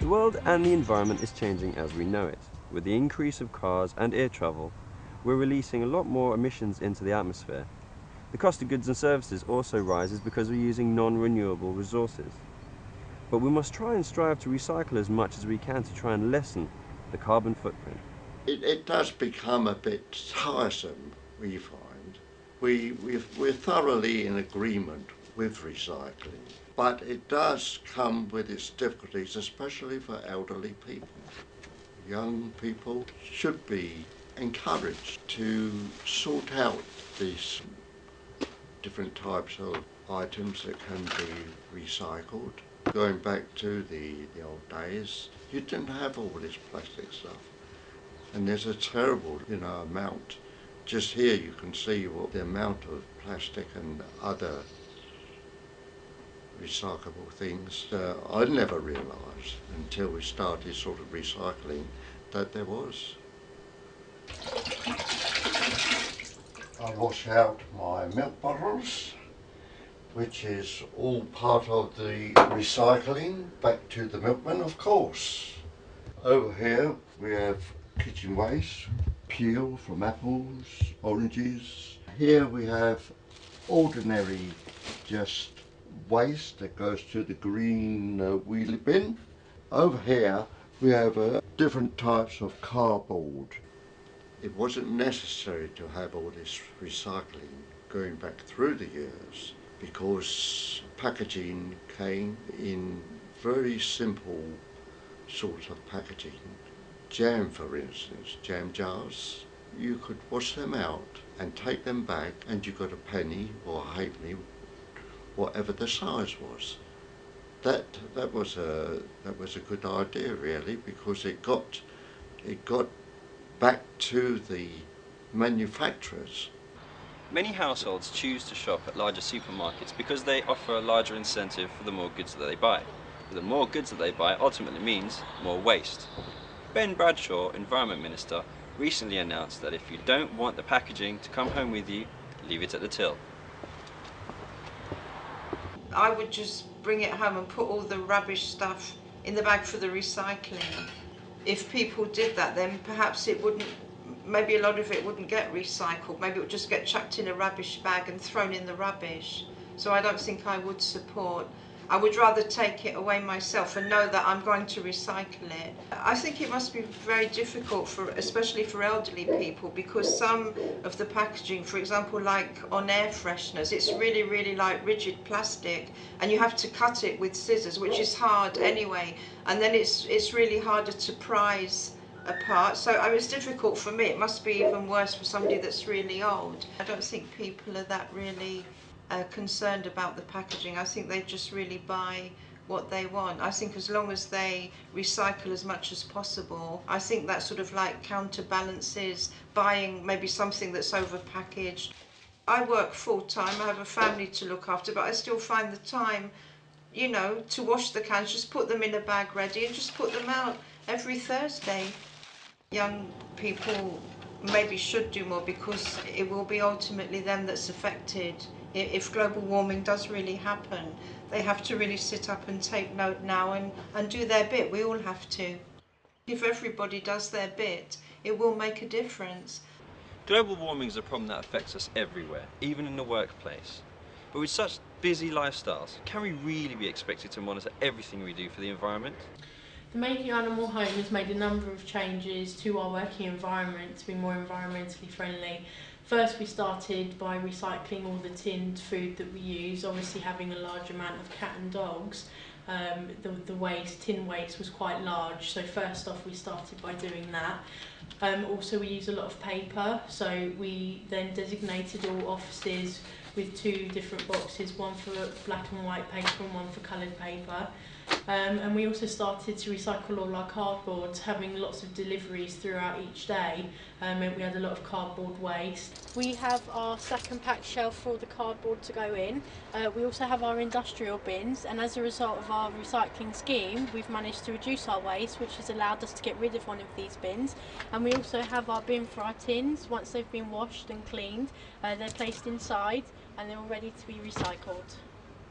The world and the environment is changing as we know it. With the increase of cars and air travel, we're releasing a lot more emissions into the atmosphere. The cost of goods and services also rises because we're using non-renewable resources. But we must try and strive to recycle as much as we can to try and lessen the carbon footprint. It does become a bit tiresome, we find. We're thoroughly in agreement with recycling, but it does come with its difficulties, especially for elderly people. Young people should be encouraged to sort out these different types of items that can be recycled. Going back to the old days, you didn't have all this plastic stuff. And there's a terrible, amount. Just here you can see what the amount of plastic and other recyclable things. I'd never realised until we started sort of recycling that there was. I wash out my milk bottles, which is all part of the recycling, back to the milkman, of course. Over here we have kitchen waste, peel from apples, oranges. Here we have ordinary just waste that goes to the green wheelie bin. Over here we have different types of cardboard. It wasn't necessary to have all this recycling going back through the years because packaging came in very simple sorts of packaging. Jam, for instance, jam jars, you could wash them out and take them back and you got a penny or a halfpenny, whatever the size was. That was a good idea really, because it got back to the manufacturers. Many households choose to shop at larger supermarkets because they offer a larger incentive for the more goods that they buy. The more goods that they buy ultimately means more waste. Ben Bradshaw, Environment Minister, recently announced that if you don't want the packaging to come home with you, leave it at the till. I would just bring it home and put all the rubbish stuff in the bag for the recycling. If people did that, then perhaps it wouldn't, maybe a lot of it wouldn't get recycled. Maybe it would just get chucked in a rubbish bag and thrown in the rubbish. So I don't think I would support. I would rather take it away myself and know that I'm going to recycle it. I think it must be very difficult, especially for elderly people, because some of the packaging, for example, like on air fresheners, it's really, really like rigid plastic, and you have to cut it with scissors, which is hard anyway, and then it's really harder to prise apart. So it's difficult for me. It must be even worse for somebody that's really old. I don't think people are that really concerned about the packaging. I think they just really buy what they want. I think as long as they recycle as much as possible, I think that sort of like counterbalances buying maybe something that's overpackaged. I work full time, I have a family to look after, but I still find the time, to wash the cans, just put them in a bag ready and just put them out every Thursday. Young people maybe should do more, because it will be ultimately them that's affected. If global warming does really happen, they have to really sit up and take note now and do their bit. We all have to. If everybody does their bit, it will make a difference. Global warming is a problem that affects us everywhere, even in the workplace. But with such busy lifestyles, can we really be expected to monitor everything we do for the environment? The Making Animal Home has made a number of changes to our working environment to be more environmentally friendly. First, we started by recycling all the tinned food that we use. Obviously, having a large amount of cat and dogs, the tin waste was quite large. So first off, we started by doing that. Also, we use a lot of paper. So we then designated all offices with 2 different boxes, one for black and white paper and one for coloured paper. And we also started to recycle all our cardboard, having lots of deliveries throughout each day, and we had a lot of cardboard waste. We have our stack and pack shelf for all the cardboard to go in. We also have our industrial bins, and as a result of our recycling scheme, we've managed to reduce our waste, which has allowed us to get rid of one of these bins. And we also have our bin for our tins. Once they've been washed and cleaned, they're placed inside and they're all ready to be recycled.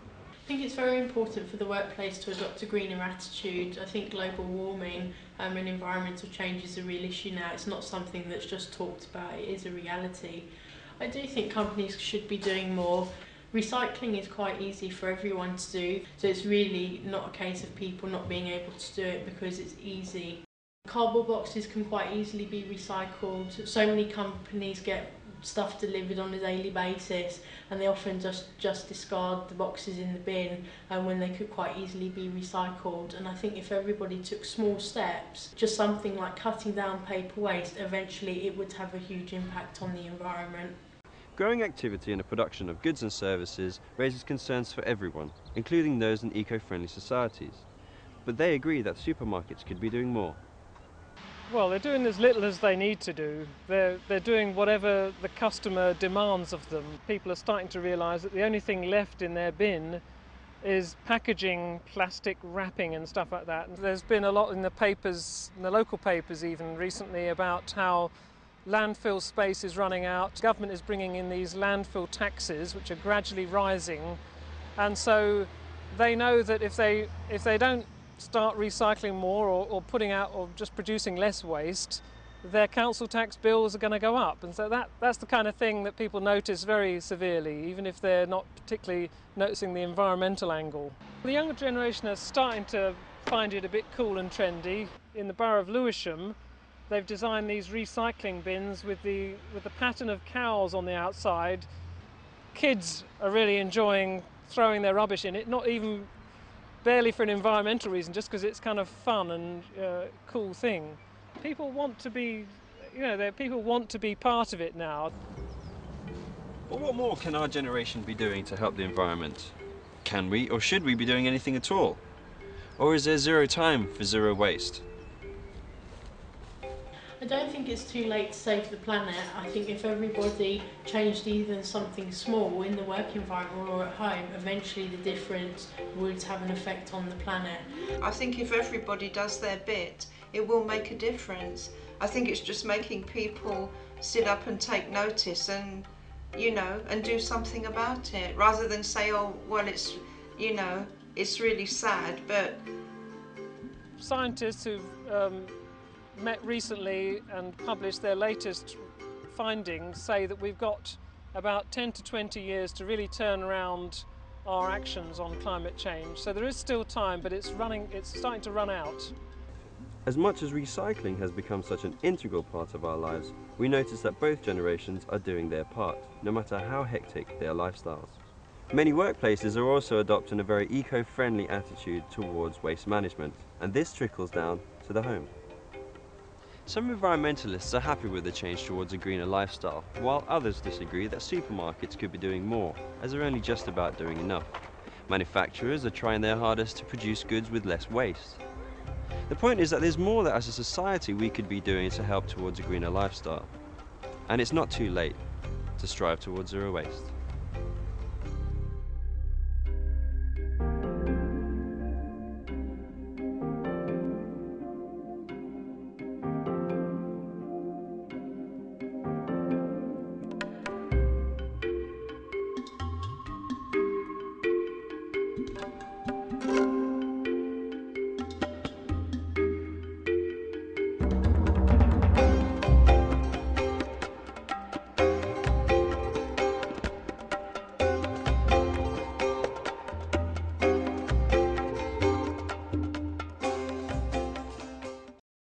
I think it's very important for the workplace to adopt a greener attitude. I think global warming and environmental change is a real issue now. It's not something that's just talked about, it is a reality. I do think companies should be doing more. Recycling is quite easy for everyone to do, so it's really not a case of people not being able to do it because it's easy. Cardboard boxes can quite easily be recycled. So many companies get stuff delivered on a daily basis and they often just discard the boxes in the bin when they could quite easily be recycled. And I think if everybody took small steps, just something like cutting down paper waste, eventually it would have a huge impact on the environment. Growing activity in the production of goods and services raises concerns for everyone, including those in eco-friendly societies. But they agree that supermarkets could be doing more. Well, they're doing as little as they need to do. They're doing whatever the customer demands of them. People are starting to realise that the only thing left in their bin is packaging, plastic wrapping and stuff like that. There's been a lot in the papers, in the local papers even recently, about how landfill space is running out. The government is bringing in these landfill taxes which are gradually rising, and so they know that if they don't start recycling more or putting out or just producing less waste, their council tax bills are going to go up. And so that's the kind of thing that people notice very severely, even if they're not particularly noticing the environmental angle. The younger generation are starting to find it a bit cool and trendy. In the borough of Lewisham, they've designed these recycling bins with the pattern of cows on the outside. Kids are really enjoying throwing their rubbish in it, not even barely for an environmental reason, just because it's kind of fun and cool thing. People want to be, people want to be part of it now. But what more can our generation be doing to help the environment? Can we or should we be doing anything at all? Or is there zero time for zero waste? I don't think it's too late to save the planet. I think if everybody changed even something small in the work environment or at home, eventually the difference would have an effect on the planet. I think if everybody does their bit, it will make a difference. I think it's just making people sit up and take notice and, and do something about it, rather than say, oh, well, it's really sad, but... Scientists who've met recently and published their latest findings say that we've got about 10 to 20 years to really turn around our actions on climate change. So there is still time, but it's starting to run out. As much as recycling has become such an integral part of our lives, we notice that both generations are doing their part, no matter how hectic their lifestyles. Many workplaces are also adopting a very eco-friendly attitude towards waste management, and this trickles down to the home. Some environmentalists are happy with the change towards a greener lifestyle, while others disagree that supermarkets could be doing more, as they're only just about doing enough. Manufacturers are trying their hardest to produce goods with less waste. The point is that there's more that as a society we could be doing to help towards a greener lifestyle. And it's not too late to strive towards zero waste.